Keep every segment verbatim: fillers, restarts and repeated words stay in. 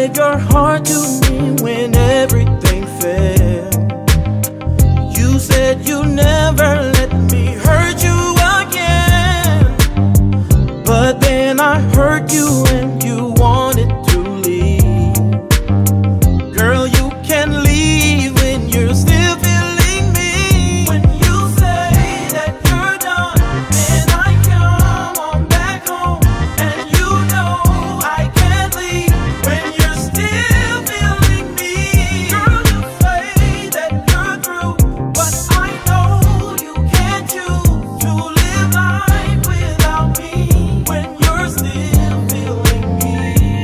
gave your heart to me when everything failed. You said you never let me hurt you again, but then I hurt you and you wanted to leave. Girl, you can leave when you're still feeling me. When you say that you're done, then I come on back home, and you know I can't leave when you're still feeling me. Girl, you say that you're through, but I know you can't choose to live life without me when you're still feeling me.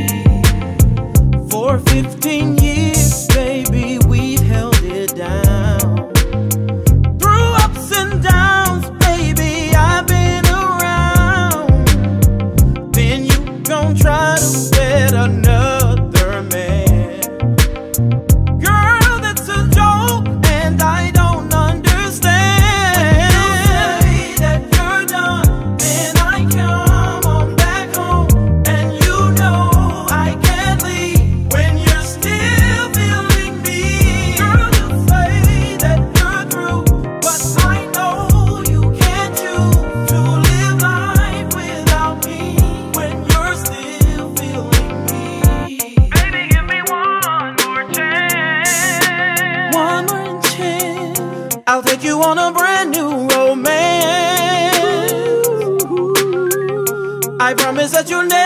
For fifteen years, baby, we've held it down. Through ups and downs, baby, I've been around. Then you gon' try to get another man. Girl, that's a joke, and I don't understand. When you say that you're done, then I come on back home, and you know I can't leave when you're still feeling me. Girl, you say that you're through, but I know you can't choose to live life without me when you're still feeling me. Baby, give me one more chance. One more chance, I'll take you on a brand new romance. I promise that you'll never